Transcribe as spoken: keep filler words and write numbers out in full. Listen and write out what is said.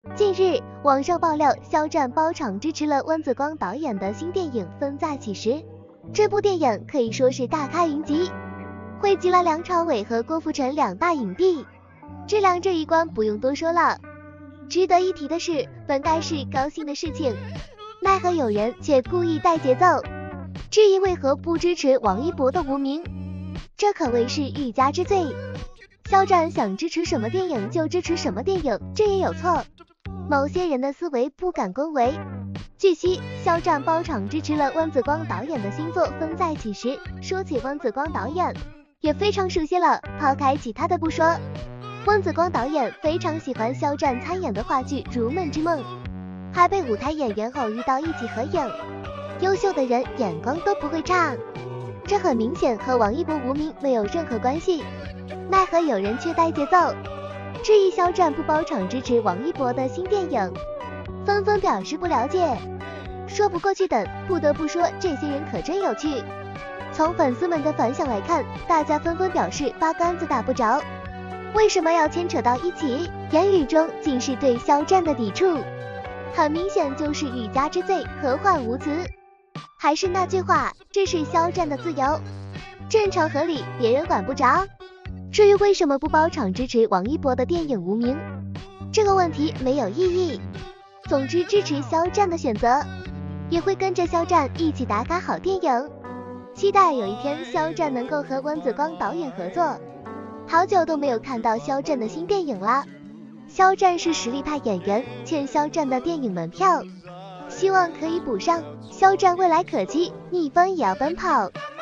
近日，网上爆料肖战包场支持了温子光导演的新电影《风再起时》。这部电影可以说是大咖云集，汇集了梁朝伟和郭富城两大影帝，质量这一关不用多说了。值得一提的是，本该是高兴的事情，奈何有人却故意带节奏，质疑为何不支持王一博的无名，这可谓是欲加之罪。肖战想支持什么电影就支持什么电影，这也有错。某些人的思维不敢恭维。据悉，肖战包场支持了温子光导演的新作《风再起时》。说起温子光导演，也非常熟悉了。抛开其他的不说，温子光导演非常喜欢肖战参演的话剧《如梦之梦》，还被舞台演员偶遇到一起合影。优秀的人眼光都不会差，这很明显和王一博无名没有任何关系。奈何有人却带节奏，质疑肖战不包场支持王一博的新电影，纷纷表示不了解，说不过去等。不得不说，这些人可真有趣。从粉丝们的反响来看，大家纷纷表示八竿子打不着，为什么要牵扯到一起？言语中尽是对肖战的抵触，很明显就是欲加之罪，何患无辞。还是那句话，这是肖战的自由，正常合理，别人管不着。至于为什么不包场支持王一博的电影《无名》，这个问题没有意义。总之，支持肖战的选择，也会跟着肖战一起打卡好电影。期待有一天肖战能够和温子光导演合作。好久都没有看到肖战的新电影了。肖战是实力派演员，欠肖战的电影门票，希望可以补上。肖战未来可期，逆风也要奔跑。